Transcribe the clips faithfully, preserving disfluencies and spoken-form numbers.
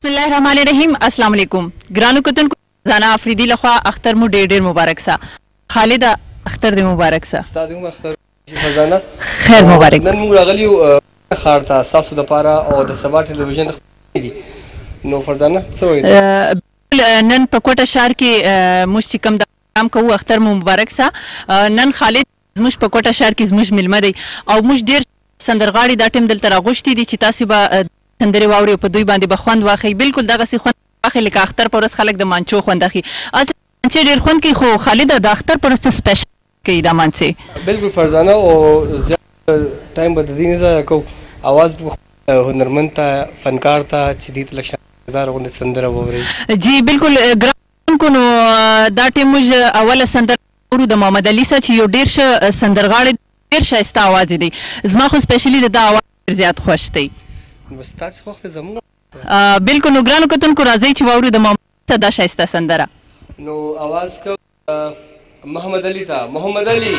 بسم الله الرحمن الرحیم. السلام علیکم ګرانو کتونکو، زانا افریدي لخوا اختر مو ډېر ډېر مبارک سه. خالده اختر دې مبارک سه. ستا دې هم اختر خزانه خیر مبارک. نن موږ راغلي یو ښار ته ستاسو دپاره او د سبا ټلویزیون دي. نو فرزانه څه وایي؟ نن په کوټه ښار کې موږ چې کوم دام کوو اختر مو مبارک سه. نن خالد زموږ په کوټه ښار کې زموږ میلمه دی او موږ ډېر سندرغاړي دا ټیم دلته راغوښتي دي چې تاسو به سندرې واورئ او په دوی باندې به خوند واخلئ. بلکل دغسې خوند واخلئ لکه اختر په ورځ خلک د مانچو خوند اخلي. اصل مانچې ډېر خوند کوي، خو خالده د اختر په ورځ څه سپیشل کوي دا مانچې؟ بلکل فرزانه، او زیات ټایم به د دې نه ضایع کوو. اواز هنرمند ته، فنکار ته چې دې ته لږ شانداره غوندې سندره واورئ. جی بلکل ګرانو، نو دا ټیم موږ اوله سندره اورو د محمد علي صاحب چې یو ډېر ښه سندرغاړی، ډېر ښایسته اواز یې دی. زما خو سپیشلي د ده اواز ډېر زیات خوښ دی. بس تا چې خوښ دی زموږ. بلکل، نو ګرانو کتونکو راځئ چې واورو د محمد صاحب دا ښایسته سندره. نو اواز کو محمد علي ته. محمد علي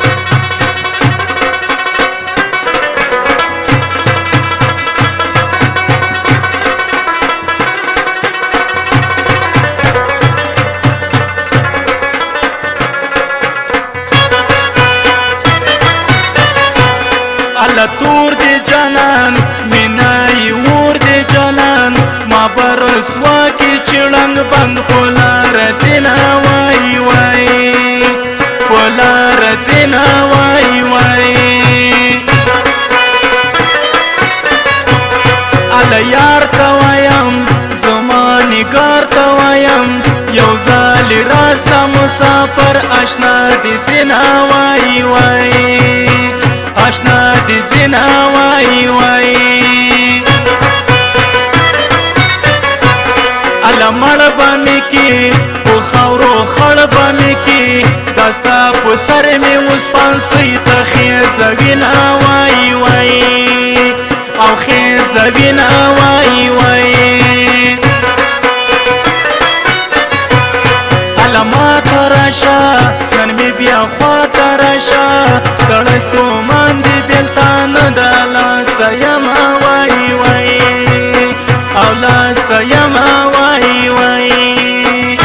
الله تور دی جانان مینای ور دی جانان ما برسوا کی چړنګ بند پولار تینا وای وای پولار تینا وای وای الله یار تا وایم زمانی ګار تا وایم یو ځل راسه مسافر آشنا دی تینا وای وای آشنا دی جنا وای وای الله مړ باندې کې او خاورو خړ باندې کې داستا په سر می اوس پانسي ته خېزوینا وای وای او خېزوینا وای وای الله ما تراشا نن می بیا خوا تراشا کړستو مان دی دلتان دلا سیما وای وای او لا سیما وای وای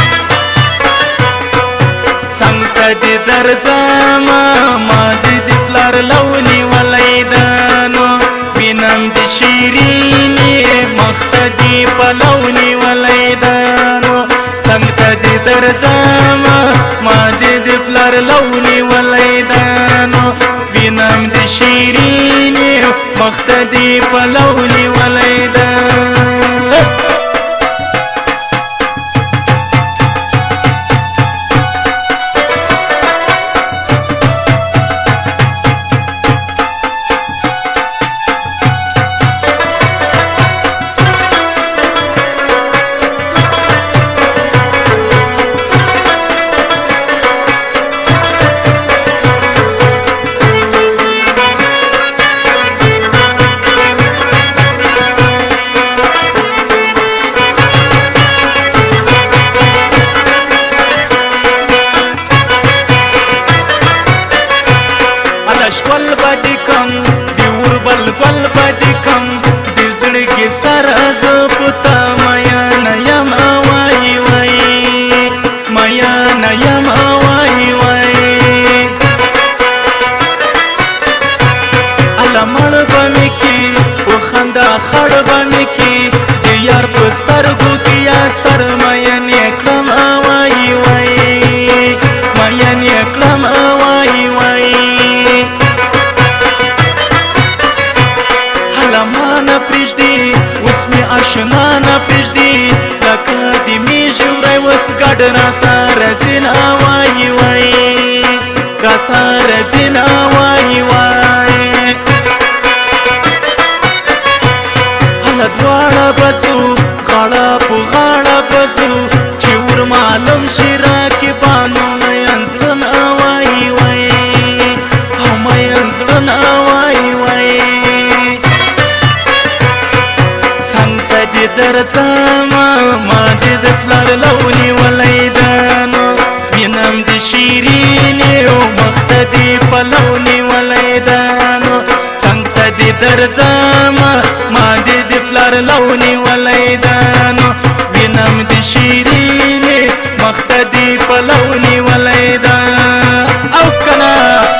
څنګه دې درځما ما دې پلار لونی ولیدانو وینم د شیرینې مختدی په لونی ولیدانو څنګه دې درځما ما دې پلار لونی ولیدانو وینم د شیرینې مختدی په لونی ولیدانو. شکول باندې کم دی وربل بل باندې کم دی زړګي سره زپتا میا نیم وای وای میا نیم وای وای الله مړ باندې کې او خندا خړ باندې کې دی یار پستر ګوتیا سر میا نیکم وای وای میا نیکم وای وای پرېږدي اوس مې اشنا نه پرېږدي لکه د مې ژوری اوس ګډ راسره ځینه وای وای راسره ځینه وای وای هله دواړه به ځو غاړه په غاړه به ځو چې ور معلوم شي راکبانو مین زړه وای وای او مین زړه وای وای درځما ما دې د پلار لونی ولیدانو وینم د شیرینې او مختدی په لونی ولیدانو څنګه دې درځما ما دې د پلار لونی ولیدانو پلو نیولی ده او کنه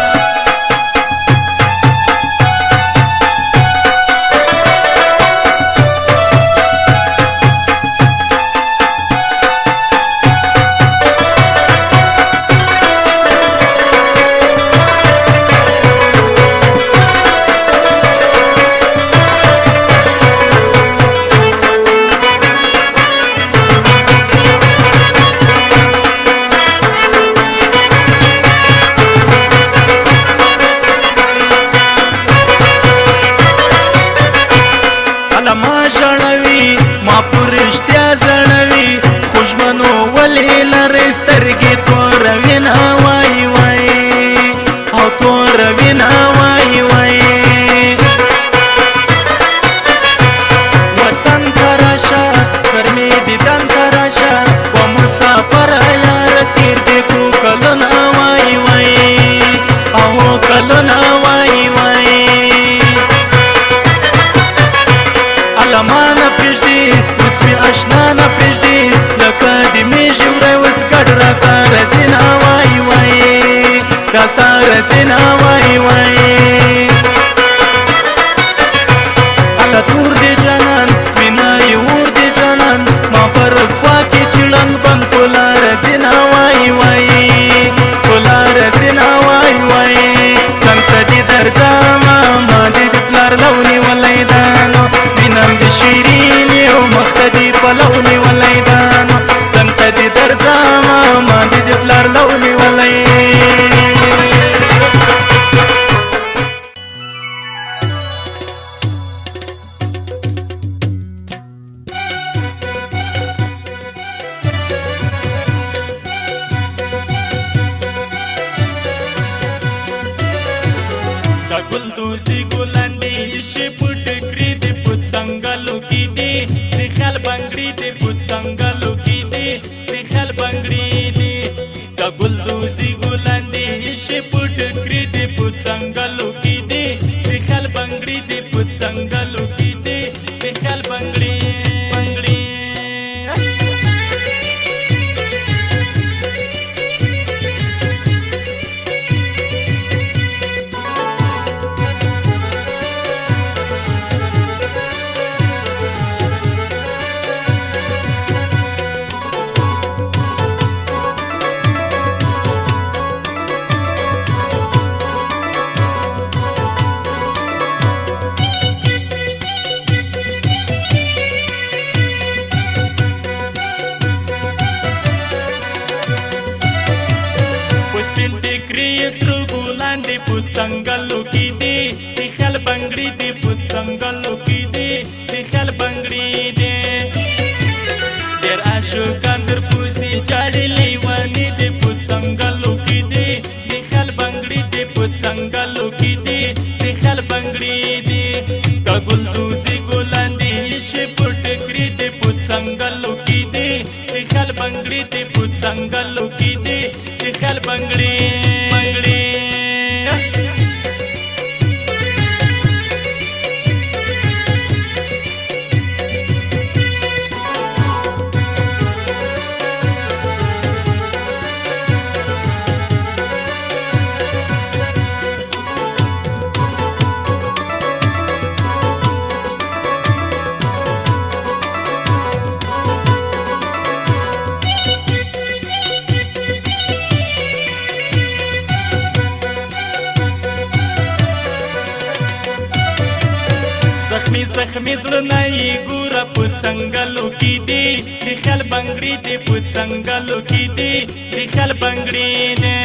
زخمی زړه نه یې ګوره په څنګلو کې دی د خیال بنګړي دی په څنګلو کې دی د خیال بنګړي دی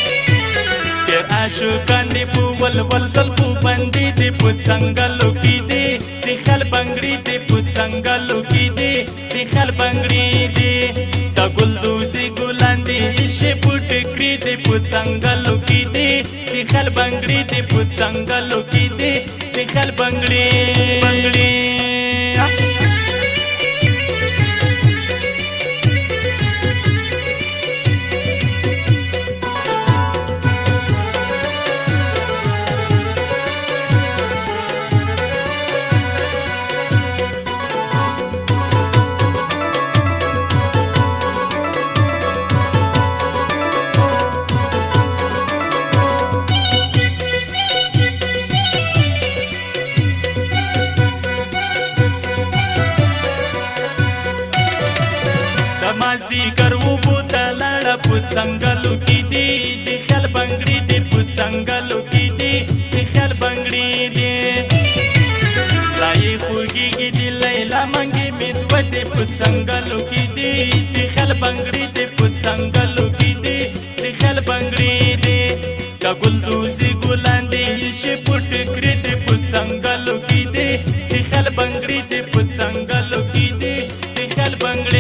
ډېر عاشقان دي په ولول زلفو باندې دی په څنګلو کې دی د خیال بنګړي دی په څنګلو کې دی د خیال بنګړي دی دا ګلدوزي ګلان دي شي په ټکري دی په څنګلو کې دی د خیال بنګړي دی په څنګلو کې دی د خیال بنګړي بنګړي مازدیګر اوبو ته لاړه په څنګلو کې دي د خیال بنګړي دي په څنګلو کې دي د خیال بنګړي دي لا یې خوږېږي د لیلا منګې مې دوه دي په څنګلو کې دي د خیال بنګړي دي په څنګلو کې دي د خیال بنګړي دي کا ګلدوزي ګلان دي شي پټ کړې دي په څنګلو کې دي د خیال بنګړي دي په څنګلو کې دي د خیال بنګړي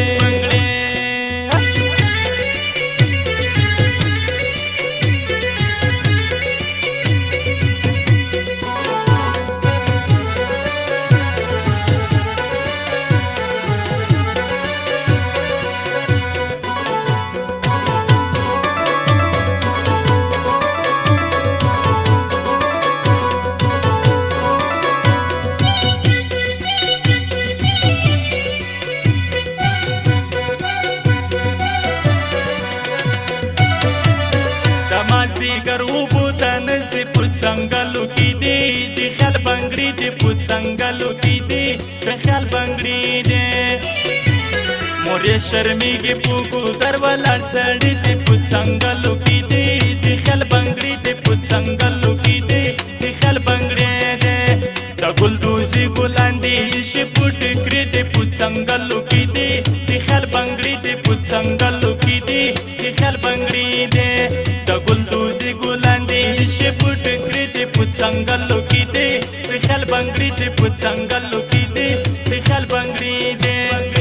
مازدیګر اوبو ته نڅې په څنګلو کې دي د خیال بنګړي دي په څنګلو کې دي د خیال بنګړي دي مور یې شرمېږي په ګودر ولاړ سړي دي په څنګلو کې دي د خیال بنګړي دي په څنګلو کې دي د خیال بنګړي دي د ګلدوزي ګلان دي شي پټ کړې دي په څنګلو کې دي د خیال بنګړي دي په څنګلو کې دي د خیال بنګړي دي د ګلدوزي ګلان دي شي پټ کړې دي په څنګلو کې دي د خیال بنګړي دي په څنګلو کې دي د خیال بنګړي دي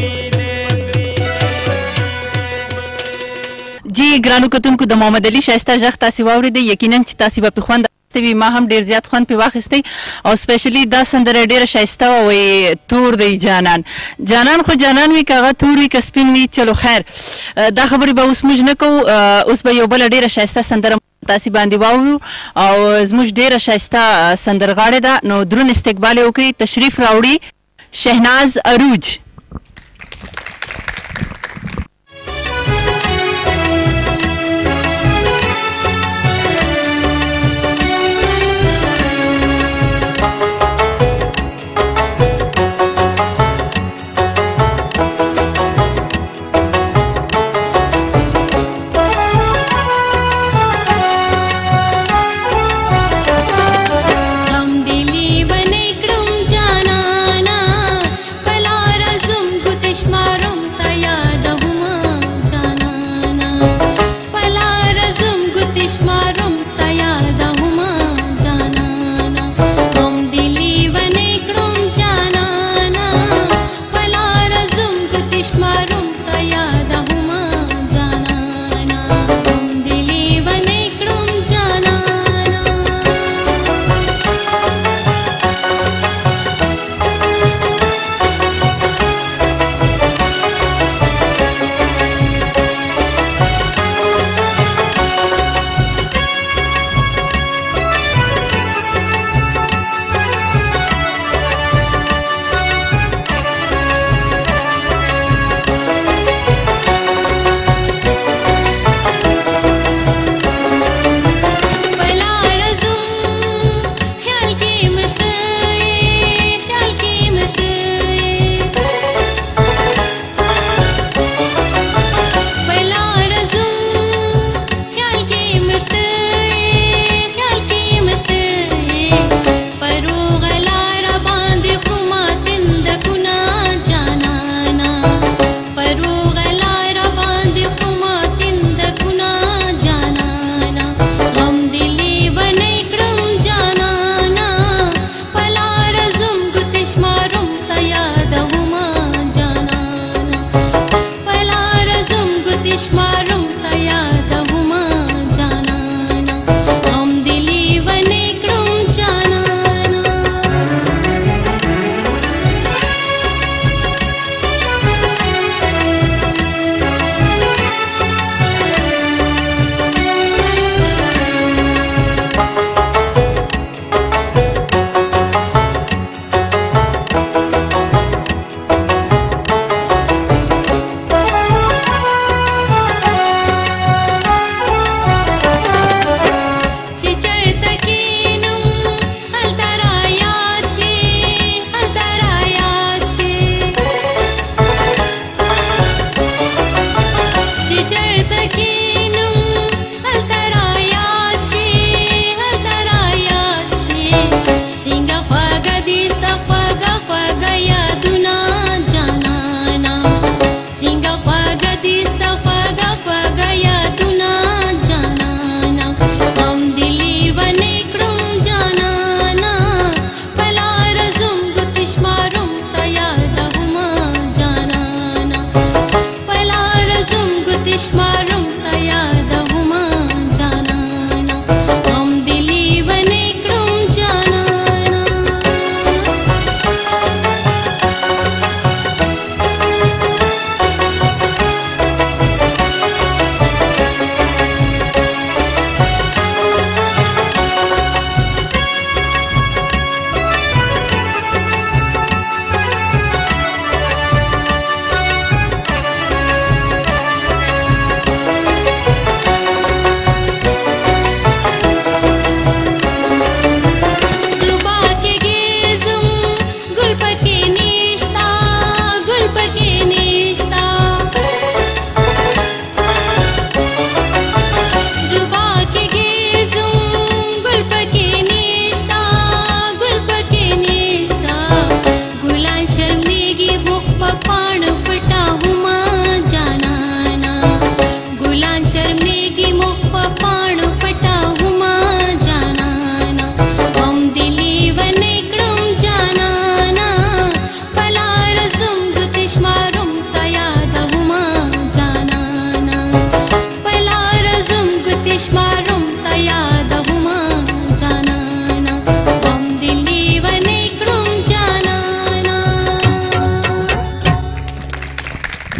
جی ګرانو کتونکو د محمد علي ښایسته غږ تاسې واورېدئ یقینا چې تاسې به پرې خوند وي ما هم ډېر زیات خوند پرې واخیستی او سپیشلي دا سندره ډېره ښایسته وه وایي تور دی جانان جانان خو جانان وي که هغه تور وي که سپین وي چلو خیر دا خبرې به اوس موږ نه کوو اوس به یو بله ډېره ښایسته سندره تاسې باندې واورو او زموږ ډېره ښایسته سندرغاړې ده نو دروند استقبال یې وکړئ تشریف راوړي شهناز عروج हम दिली बने क्रम जाना ना पलारस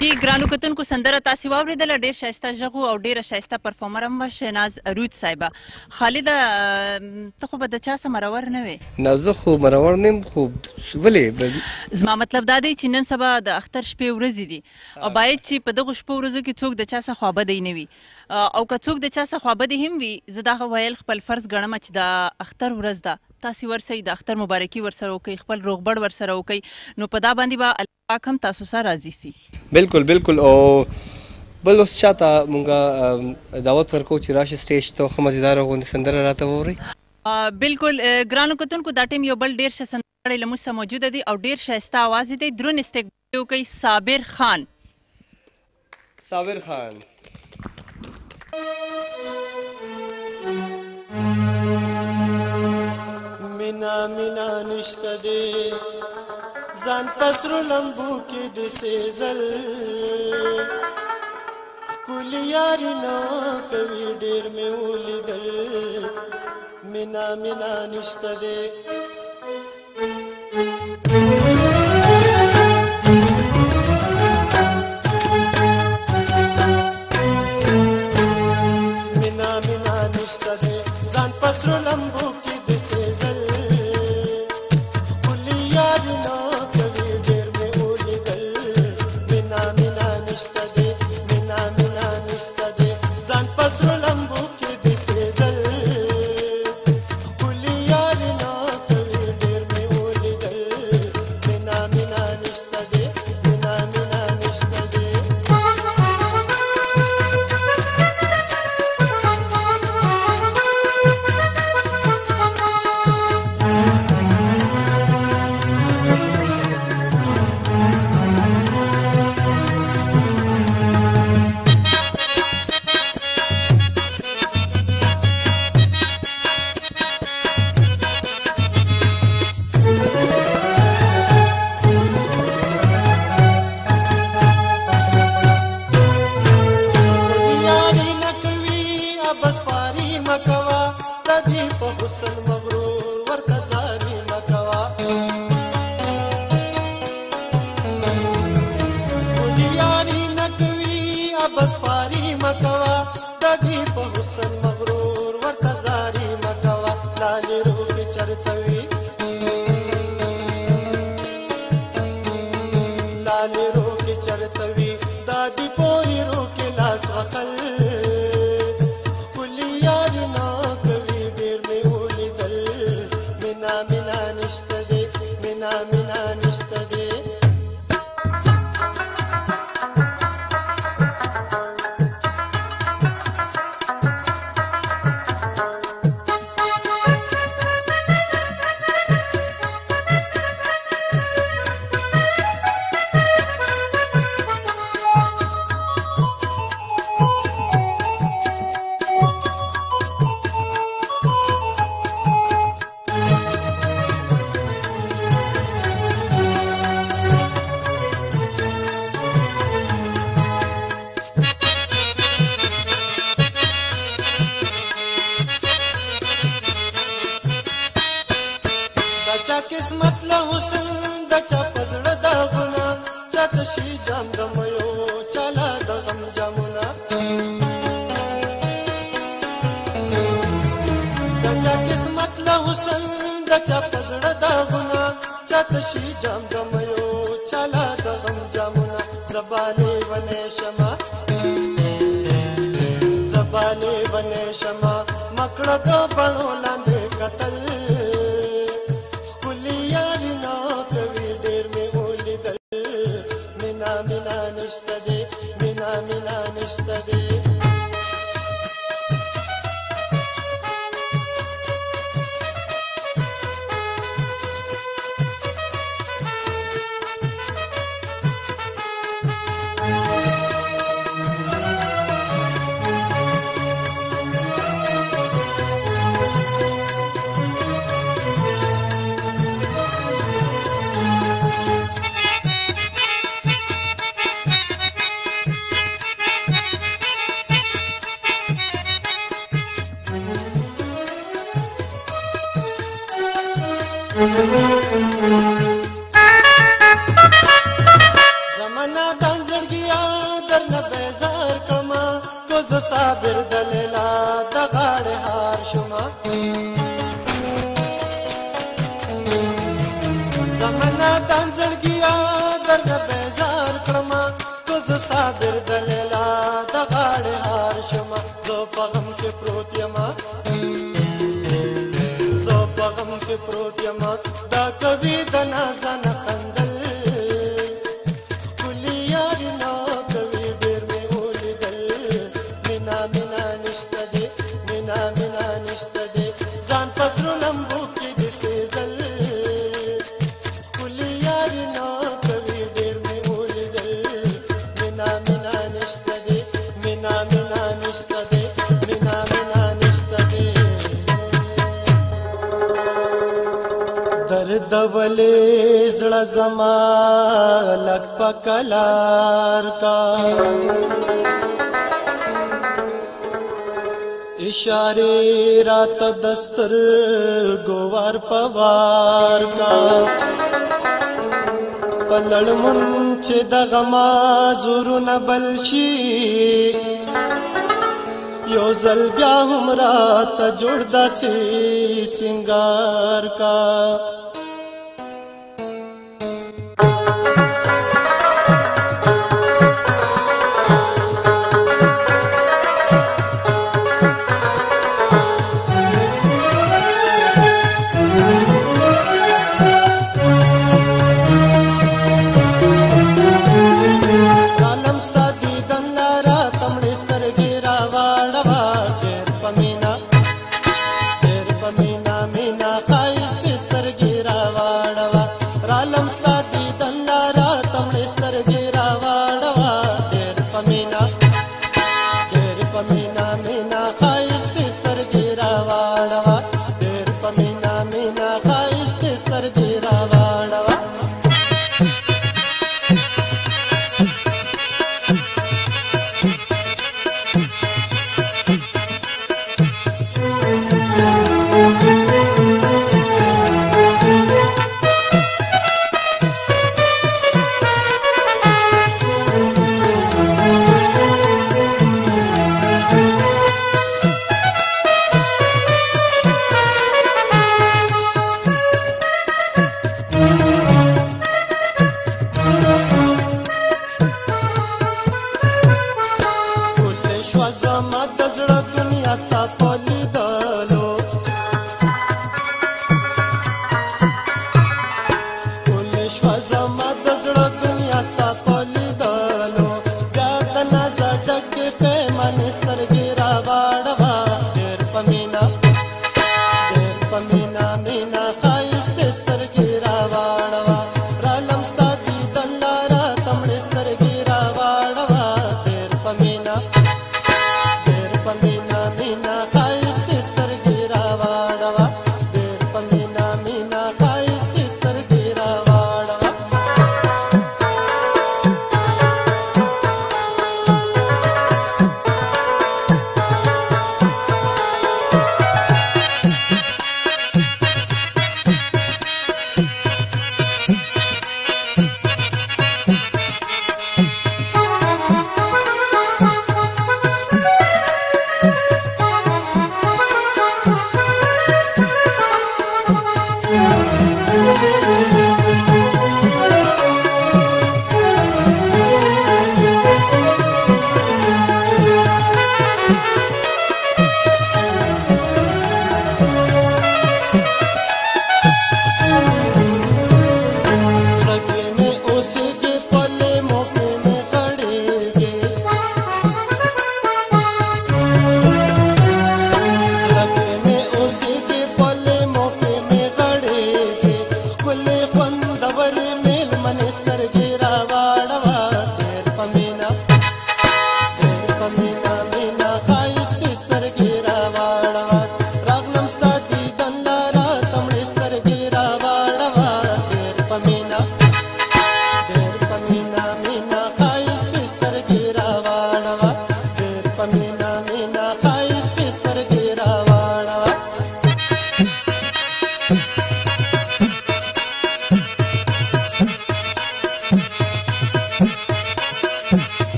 دی ګرانو کتونکو سندره تاسې واورېدله ډېر ښایسته غږ او ډېره ښایسته پرفارمر هم وه شهناز رود صاحبه. خالده ته خو به د چا څه مرور نه وې؟ نه زه خو مرور نه یم خو ولې زما مطلب دا دی چې نن سبا د اختر شپې ورځې دي او باید چې په دغو شپو ورځو کې څوک د چا څه خوابدی نه وي او که څوک د چا څه خوابدی هم وي زه دا ویل خپل فرض ګڼم چې د اختر ورځ ده تاسې ورسئ د اختر مبارکي ورسره وکئ خپل روغبړ ورسره وکئ نو په دا باندې به الله پاک هم تاسو سره راضي سي. بالکل بالکل او بل اوس چاته مونږ دعوت ورکوو چې راشي سټیج ته ښه مزیداره غوندې سندره راته واورئ. بالکل ګرانو کتونکو دا ټیم یو بل ډېر ښه سندرغاړی له موږ سره موجوده دی او ډېر ښایسته اواز یې دی. دروند استقبال وکئ صابر خان. صابر خان مینا مینا نشته دی ځان پسرو لمبو کې د سیزل ښکلي یاري نه کوي ډېر مې ولیدل مینا مینا نشته دی مینا مینا نشته دی ځان پسرو لمبو کې د سیزل درنه بیزار کما کو زه صابر د لیلا د غاړې هار شوما زمانه دان زړګیا درنه بیزار کړما کو زه صابر د لیلا د غاړې هار شوما زه په غم کې پروت یما زه په غم کې پروت یما دا کوي د نازن خندل ښکلي یاري نه کوي ډېر مې ولیدل مینا مینا نشته دی مینا مینا نشته دی ځان په سرو لمبو کې دې سېزل ښکلي یاري نه کوي ډېر مې ولیدل مینا مینا نشته دی مینا مینا نشته دی مینا مینا نشته دی درد ولې زړه زما لږ په کلار کا اشارې راته د سترګو وار په وار کا په لړمون چې د غما زورونه بل شي یو ځل بیا هم راته جوړ داسې سینګار کا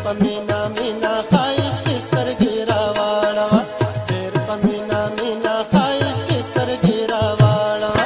په مینا مینا ښایستې سترګې راواړوه ډېر په مینا مینا ښایستې سترګې راواړوه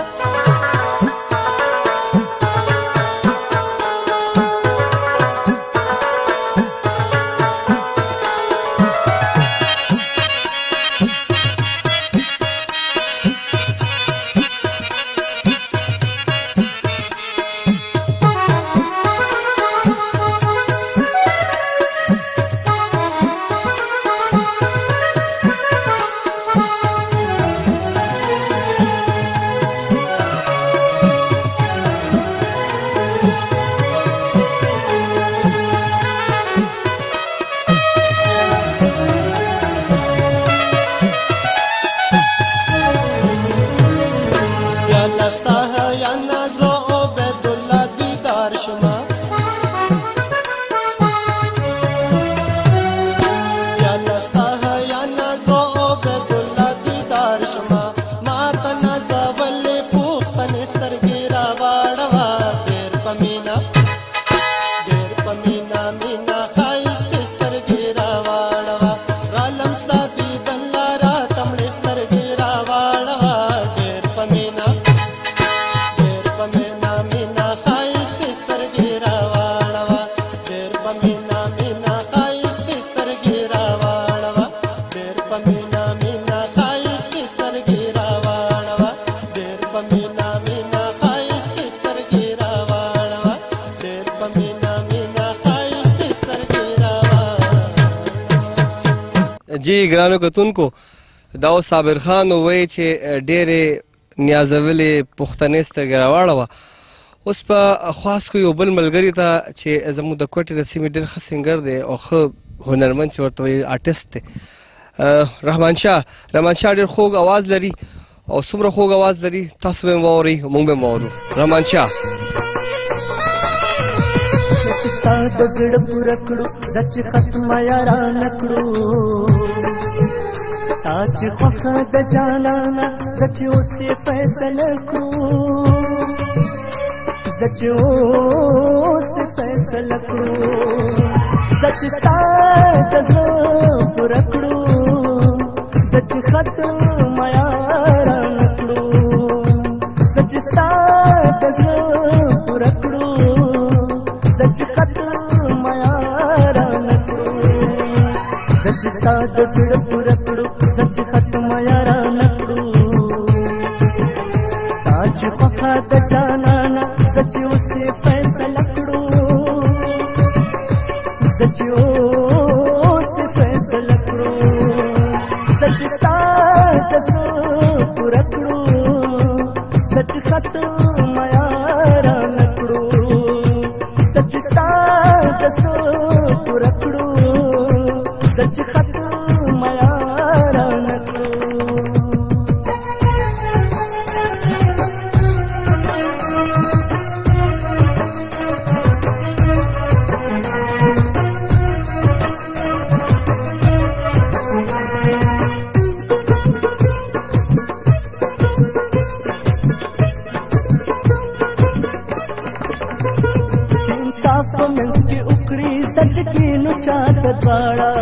ستا حیا نازو عبید الله دیدار شما یا ستا حیا نازو عبید الله دیدار شما ما ته نازولې پوښتنې سترګې راواړوه ډېر په مینا ډېر په مینا مینا ښایستې سترګې راواړوه رالم ستا دیدن لاره تمړې سترګې راواړوه ډېر په مینا مینا مینا ښایستې سترګې راواړوه ډېر په مینا مینا ښایستې سترګې راواړوه ډېر په مینا مینا ښایستې سترګې راواړوه ډېر په مینا مینا ښایستې سترګې راواړوه ډېر په مینا مینا ښایستې سترګې راواړوه جی ګرانو کتونکو دا اوس صابر خان ووایي چې ډېرې نیازولې پوښتنې سترګې راواړوه اوس په خواست کو یو بل ملګري ته چې زموږ د کوټې د سیمې ډېر ښه سینګر دی او ښه هنرمند چې ورته وایي آرټسټ دی رحمان شاه رحمان شاه ډېر خوږ اواز لري او څومره خوږ اواز لري تاسو به یې واورئ موږ به یې واورو رحمان شاه ستا د زړه پوره کړو زه چې ختمه یارانه کړو تا چې خوښه د جانانه زه چې اوس یې فیصله کړو زه چې اوس یې فیصله کړو زه چې ستا د زړه پوره کړو زه چې ختمه یارانه کړو زه چې ستا د زړه پوره کړو زه چې ختمه یارانه کړو زه چې ستا د زړه پوره کړو زه چې ختمه یارانه کړو تا چې خوښه د جانانه زه چې اوس یې فیصله کړو زه چې اوس یې فیصله کړو زه چې ستا د زړه پوره کړو زه چې ختمه یارانه کړو زه چې ستا د زړه پوره کړو زه چې ختمه یارانه کړو چې انصاف په منځ کې وکړي سچ کې نو چاته دواړه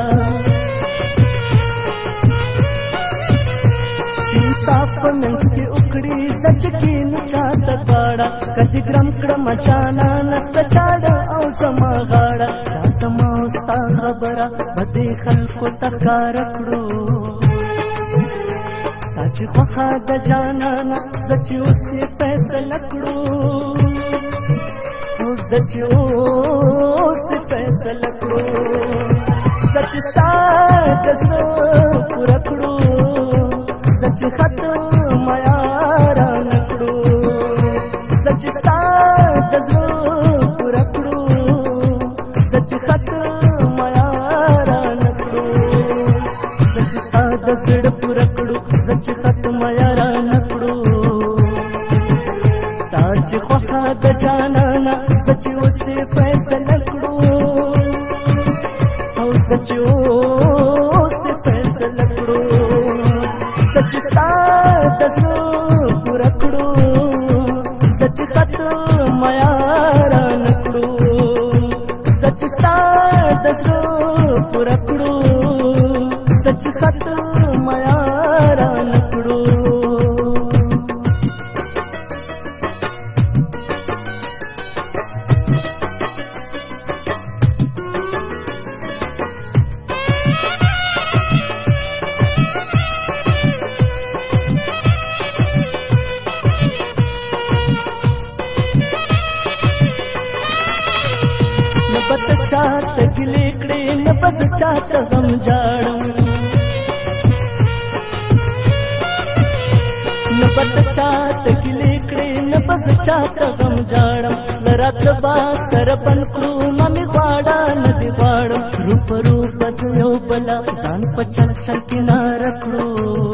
چې انصاف په منځ کې وکړي سچ کې نو چاته دواړه کدي ګرم کړم جانانه ستا چاړه او زما غاړه دا زما او ستا خبره به دې خلکو ته ښکاره کړو تا چې خوښه د جانانه زه چې اوس یې فیصله کړو زه چې اوس یې فیصله کړو زه چې ستا د زړه پوره کړو زه چې ختمه یارانه کړو زه چې ستا د زړه پوره کړو زه چې ختمه یارانه کړو زه چې ستا د زړه پوره کړو زه چې ختمه یارانه کړو تا چې خوښه د جانانه زه چې اوس یې فیصله کړو او زه چې اوس یې فیصله کړو زه چې ستا د زړه پوره کړو زه چې ختمه یارانه کړو زه چې ستا د زړه چې خط میاران کړو چاته ګلې کړې نه بس چاته غم جاړم نه بس چاته ګلې کړې نه بس چاته غم جاړم لرات با سر بن کړو مې غواړه نه دی غواړم روپ روپ یو بلا ځان په چل چل کې نه رکړو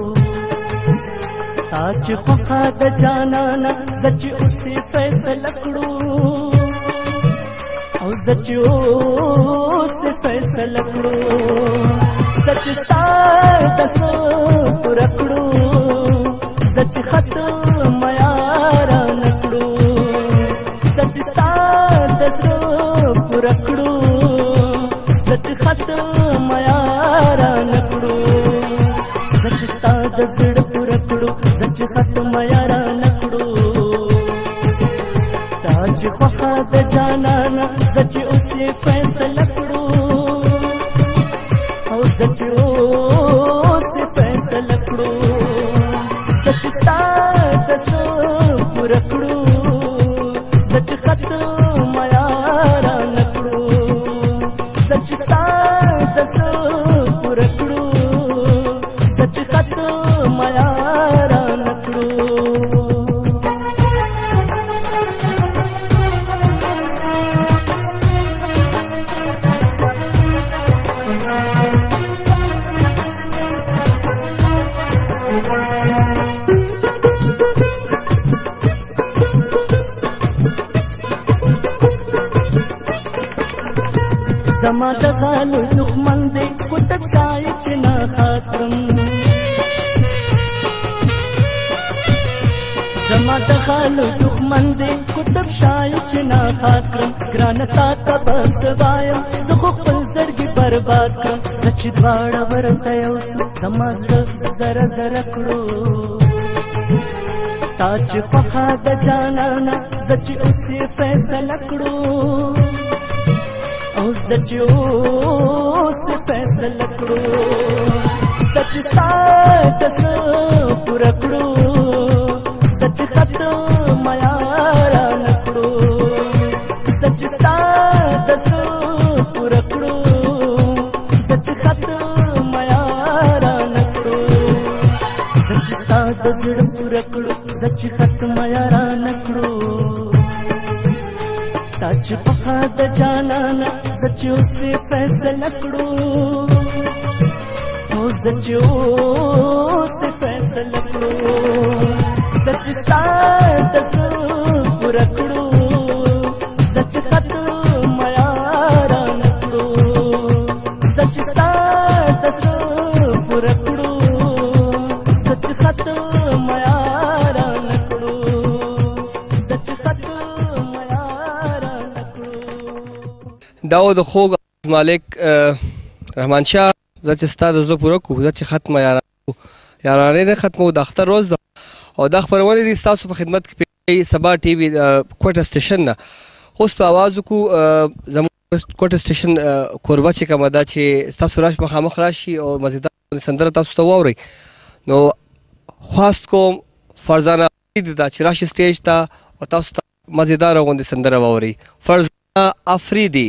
تاج خوخه د جانانا سچ اوسې فیصله کړو او سچ اوسې فیصله کړو سچ ستا د زړه پوره کړو سچ خط میاران کړو سچ ستا د زړه پوره کړو سچ خط میاران کړو سچ ستا د زړه پوره کړو سچ خط میاران کړو تاج خوخه د جانانا سچ اوسې فیصله کړو او سچ اوسې فیصله کړو سچ ستا د زړه پوره کړو سچ خط میاران کړو سچ ستا د زړه پوره کړو سچ خط میاران کړو زما د غالو دښمن دی کوټک شای چې نه خاطرم زما د غالو دښمن دی کوټک شای چې نه خاطرم ګران تا ته بس وایم زه خو خپل زړګي برباد کړم زه چې دواړه ورته یو څه زما زړه زره زره کړو تا چې خوښه د جانانا زه چې اوسې فیصله کړو او سچ اوسې فیصله کړو سچ ستا د زړه پوره کړو سچ خط میاران کړو سچ ستا د زړه پوره کړو سچ خط میاران کړو سچ ستا د زړه پوره کړو سچ خط میاران کړو تاج خوخه د جانانا سچ اوسې فیصله کړو او سچ اوسې فیصله کړو سچ ستا د زړه پوره کړو سچ خط میاران کړو سچ ستا د زړه پوره کړو سچ خط میاران کړو سچ خط دا و د خوږ مالک رحمان شاه زه چې ستا د زړه پوره کړو زه چې ختمه یارانې نه ختمو د اختر روز ده او دا خپرونې دي ستاسو په خدمت کې سبا ټي وي کوټه سټیشن نه اوس په اواز وکړو زموږ کوټه سټیشن کوربه چې کومه ده چې ستاسو راشي مخامخ راشي او مزیدار سندره تاسو ته واورئ نو خواست کوم فرزانه افریدي ده چې راشي سټیج ته او تاسو ته مزیداره غوندې سندره واورئ فرزانه افریدي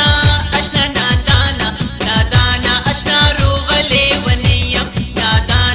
اشنا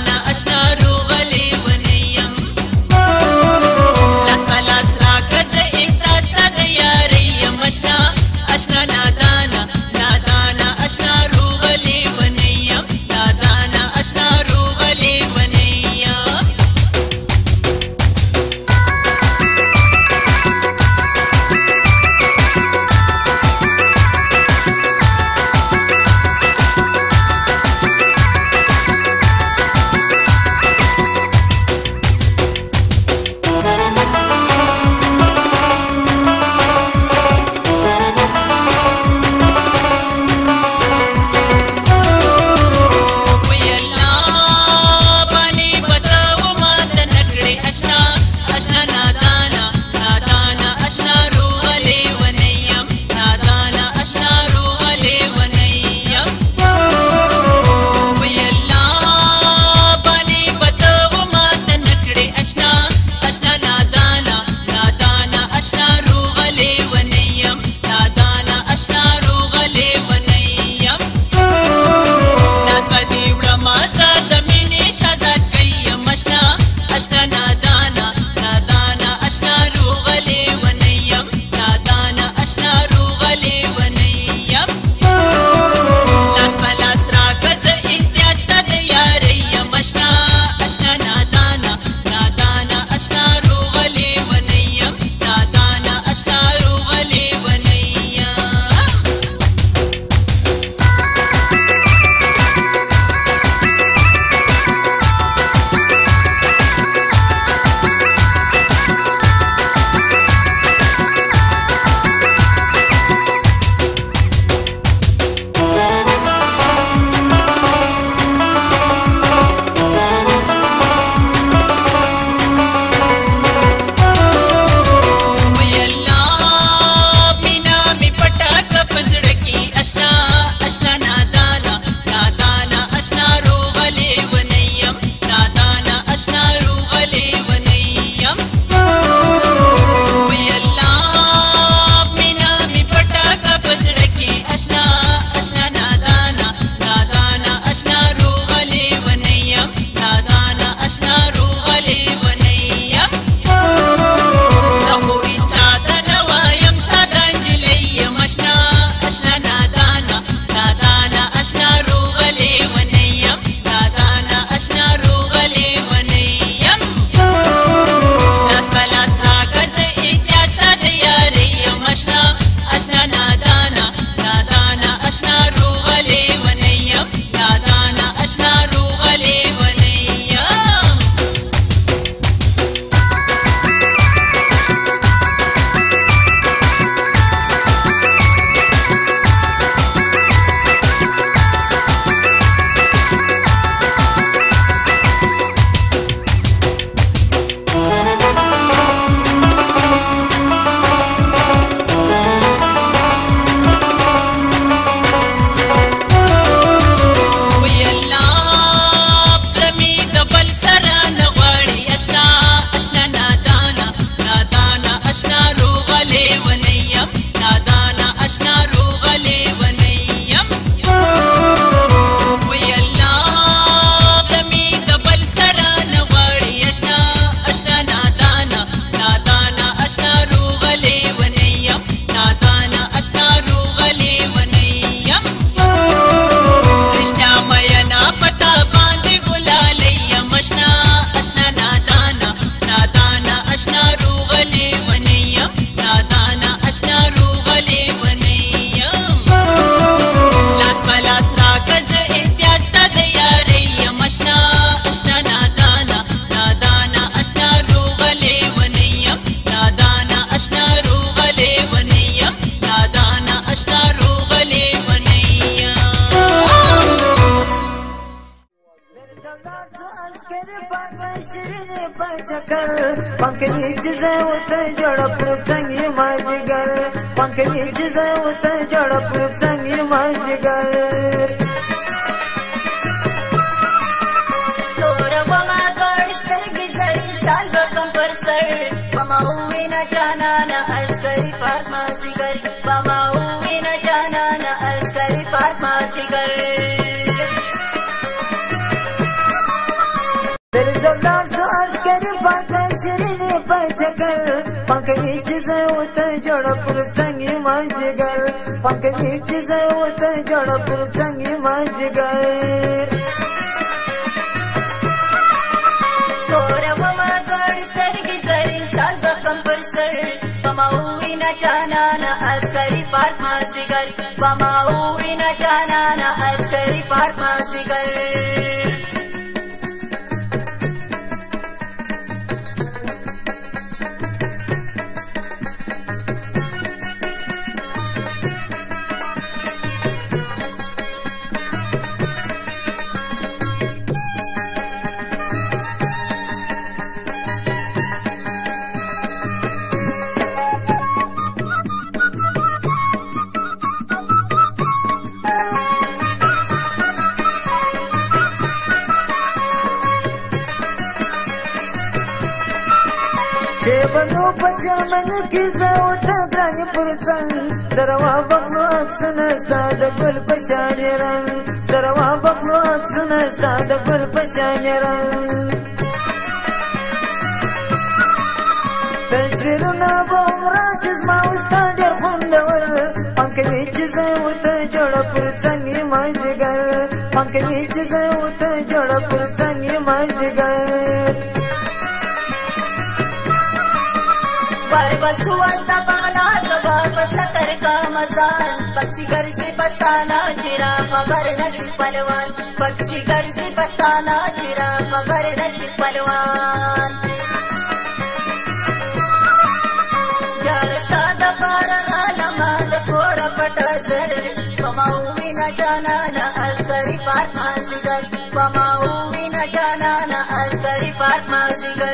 چکر پنکوي چې زه ورته جوړه پروت څنګ یې مازدیګر پنکوي چې زه ورته جوړه پروت څنګ یې مازدیګر توره وما دواړې سترګې زرین شال به کم پر سر بما ووینه جانانه عسکري پاک مازدیګر بما ووینه جانانه عسکري پاک مازدیګر درځم سو عسکري پاک شیرینې په چکر پنکوي چې زه ورته جوړه پروت څنګ یې مازدیګر پنکوي چې زه ورته جوړه پروت څنګ یې مازدیګر توره وما دواړې سترګې زرین شال به کم پر سر بما ووینه جانانه عسکري پاک مازدیګر بما ووینه جانانه عسکري پاک مازدیګر بنو پچا من کی زوته ګرانی پر څنګ سروا بخلو اکسنه ستا د ګل پشان رنگ سروا بخلو اکسنه ستا د ګل پشان رنگ تصویرونه بومره چې زما وستا ډېر خوندور پنکوي چې زه ورته جوړه پر څنګ یې مازدیګر پنکوي چې زه ورته جوړه پر څنګ یې مازدیګر بار بسوال تا بالا زبا بستر کا مزان پکشی گرزی پشتانا چرا خبر نصیب پلوان پکشی گرزی پشتانا چرا خبر نصیب پلوان جارستا دا پارا غالما دا کورا پتا زر بماوی نا جانانا عسکری پارک مازیگر بماوی نا جانانا عسکری پارک مازیگر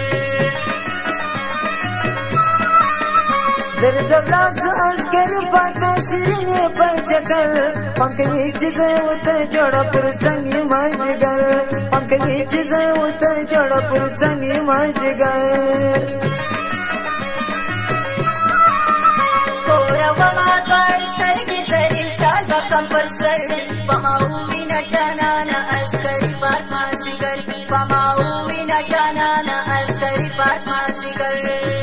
درځم سو عسکري پاک شیرینې په چکر پنکوي چې زه ورته جوړه پر څنګ یې مازدیګر پنکوي چې زه ورته جوړه پر څنګ یې مازدیګر توره وما دواړې سترګې زرین شال به کم پر سر بما ووینه جانانه عسکري پاک مازدیګر بما ووینه جانانه عسکري پاک مازدیګر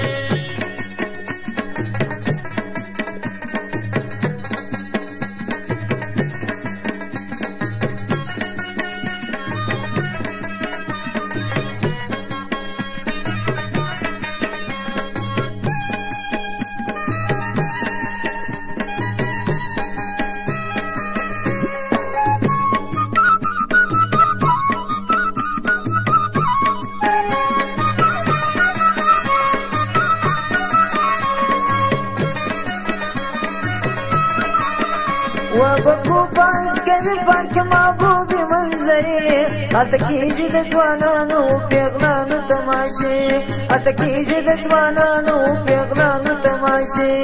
وبکو عسکري پاک محبوبې منظرې هلته کېږي د ځوانانو پېغلانو تماشې هلته کېږي د ځوانانو پېغلانو تماشې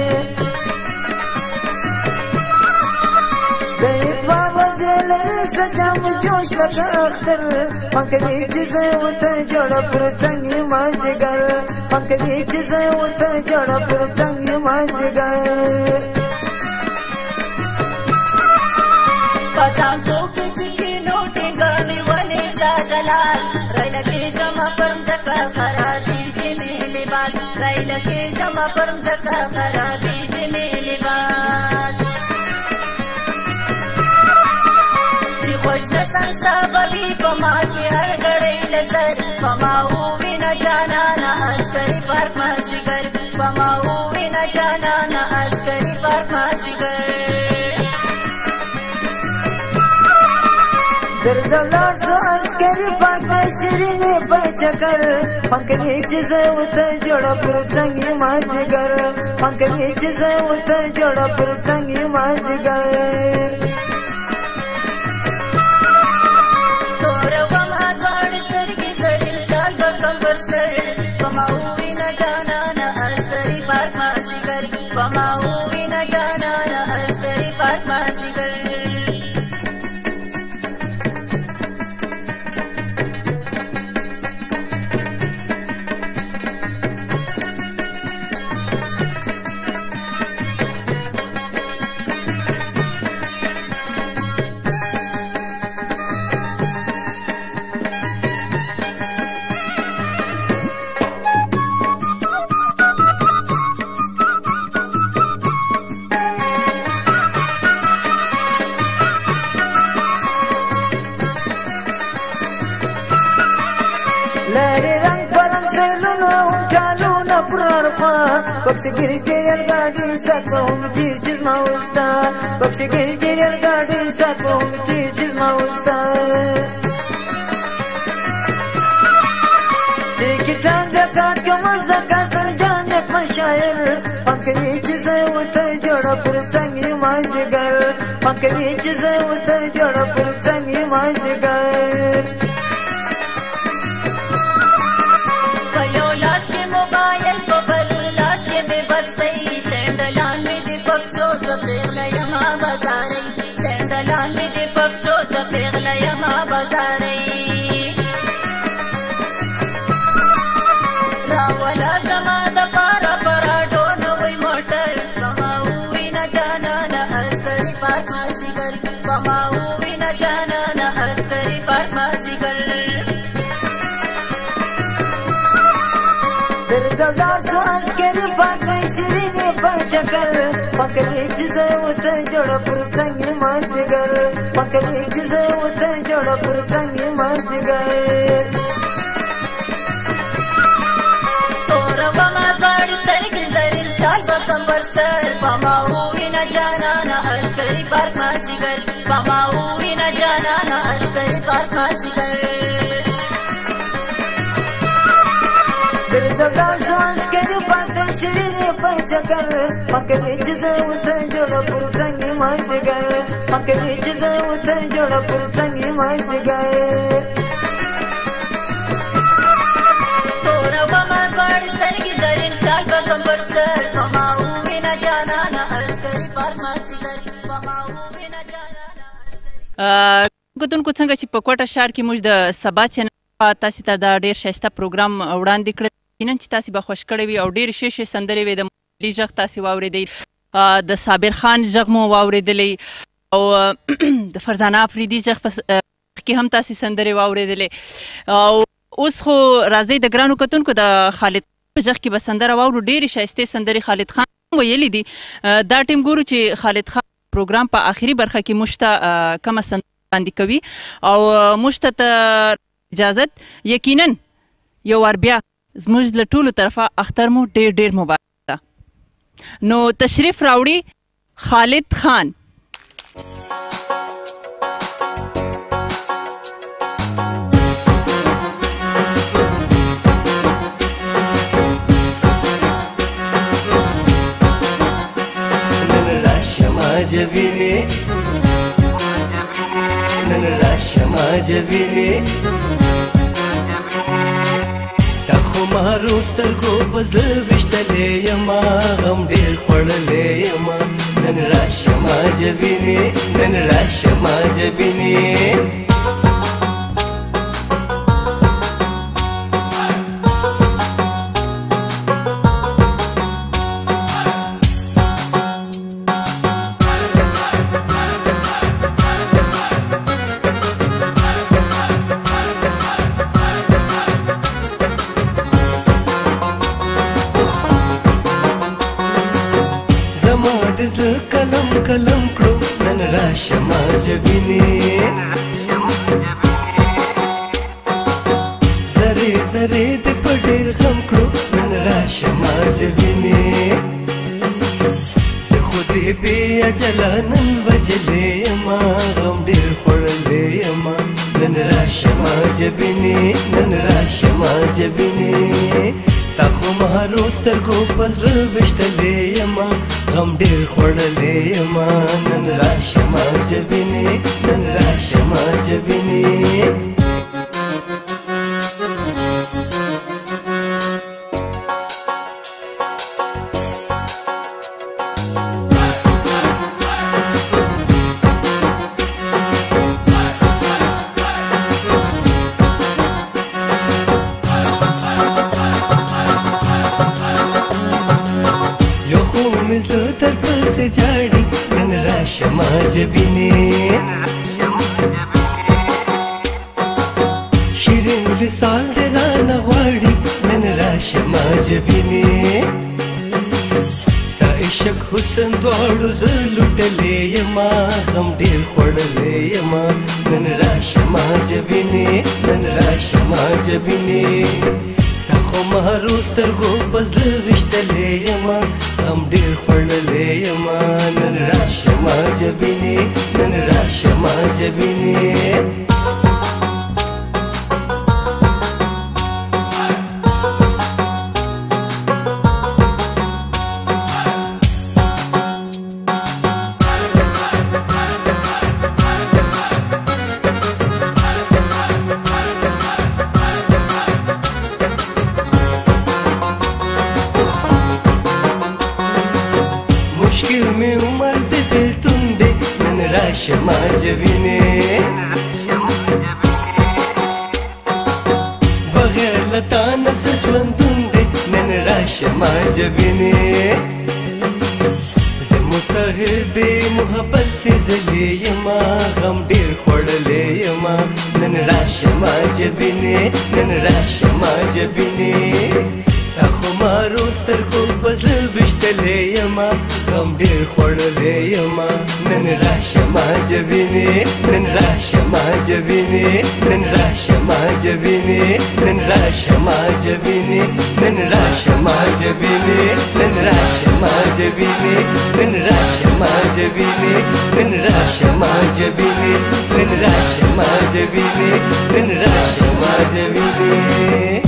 د اتوار ورځې لري ښه جام جوش لکه اختر پنکوي چې زه ورته جوړه پر څنګ یې مازدیګر پنکوي چې زه ورته جوړه پر څنګ یې مازدیګر پتان څوک چې نوټې ګامې ونې سادلاس رایله کې جمع پرم ځکه خرابېږي مې لباس رایله کې جمع پرم ځکه خرابېږي مې لباس چې خوش نسم سببي په ما کې هر ګړی لزر په ما ووینه جانانه عسکري پارک مازدیګر په ما ووینه جانانه عسکري پارک مازدیګر درځم سو عسکري پاک شیرینې په چکر پنکوي چې زه ورته جوړه پر څنګ یې مازدیګر پنکوي چې زه ورته جوړه پر څنګ یې مازدیګر توره وما دواړې سترګې زرین شال به کم پر سر پر خوا پکښې ګرځي ریل ګاډي ساتوم چیر چې زما وستا پکښې ګرځي ریل ګاډي ساتوم چیر چې زما وستا ټیکټان د کاټ کومه زکه سنجان د مشاعر پکوي چې زه ورته جوړه پر څنګ یې مازدیګر پکوي چې زه ورته جوړه پر څنګ یې مازدیګر په یو لاس کې موبایل په بل لاس کې مې بستۍ سینډلان مې د پښو زه پېغله یمه بازارۍ سینډلان مې د پښو زه پېغله یمه بازارۍ راوله زما دپاره پراټو نوی موټر زما ووینه جانانه عسکري پارک مازدیګر زما ووینه جانانه عسکري پارک مازدیګر زردار شو عسکري پارک شیرینې په چکر پکوي چې زه ورته جوړه پر څنګ یې مازدیګر پکوي چې زه ورته جوړه پر څنګ یې مازدیګر شال په کمبر سر پما ووینه جانانه عسکري پارک مازدیګر پما ووینه جانانه عسکري پارک مازدیګر دردګار شو عسکري پارک شیرینې په چکر پکوي چې زه ورته جوړه پر څنګ یې مازدیګر پکوي چې زه ورته جوړه پر څنګ یې مازدیګر توره ومه غاړ سترګې زرین شال په کمبر سر پما ووینه جانانه عسکري پارک مازدیګر پما ووینه جانانه کتونکو څنګه چې په کوټه ښار کې موږ د سبا چینل تاسې ته دا ډېر ښایسته پروګرام وړاندې کړی یقینا چې تاسې به خوښ کړی وي او ډېرې ښې ښې سندرې وې د مولي غږ تاسې واورېدی د صابر خان غږ مو واورېدلی او د فرزانه افریدي غږ کې هم تاسې سندرې واورېدلې او اوس خو راځئ د ګرانو کتونکو د خالد په غږ کې به سندره واورو ډېرې ښایستې سندرې خالد خان ویلي دي دا ټیم ګورو چې خالد خان پروګرام په آخري برخه کې موږ ته کومه سندره وړاندې کوي او موږ ته اجازت یقینا یو وار بیا زموږ له ټولو طرفه اختر مو ډېر ډېر مبارک ده نو تشریف راوړي خالد خان جبینه نن راشما جبینه تا خو مارو سترګو بزله وشتلې یما غم ډېر خوړلې یما نن راشما جبینه نن راشما جبینه کلم کلم کړو نن راشما جبینه زری زری د پډیر غم کړو نن راشما جبینه خو دې بیا جلانن وجلې ما غم ډیر خړلې ما نن راشما جبینه نن راشما جبینه تا خو مهارو سترګو پزړه وشتلې ما غم ډېر خوړلې ما نن راشما جبینه نن راشما جبینه شما جبینه شیرین وصال دې رانه غواړي نن راشما جبینه ستا عشق حسن دواړو زه لوټلې یما غم ډېر خوړلې یما نن راشما جبینه نن راشما جبینه ستا خو خمارو سترګو په زړه ویشتلی یمه غم ډېر خوړلی یمه نن راشه ما جبینې نن راشه ما جبینې مشکل می عمر د بلتون دی نن راشه ما جبینې بغیر له تا نه څه ژوندون دی نن راشه ما جبینې زه متحد محبت سېزلی یمه غم ډېر خوړلی یمه نن راشه ما جبینې نن راشه ما جبینې ستا خمارو سترګو په زړه ویشتلی یمه غم ډېر خوړلی یمه نن راشه ما جبینې نن راشه ما جبینې نن راشه ما جبینې نن راشه ما جبینې نن راشه ما جبینې نن راشه ما جبینې نن راشه ما جبینې نن راشه ما جبینې نن راشه ما جبینې نن راشه ما جبینې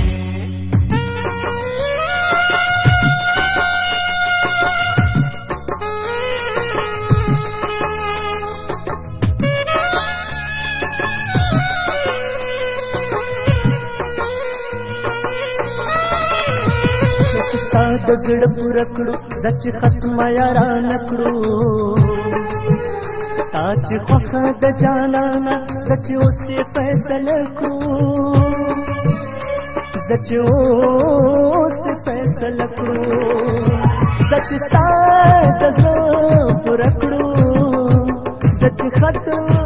ستا د زړه پوره کړو زه چې ختمه یارانه کړو تا چې خوښه د جانانه زه چې اوس یې فیصله کړو زه چې اوس یې فیصله کړو زه چې ستا د زړه پوره کړو زه چې ختم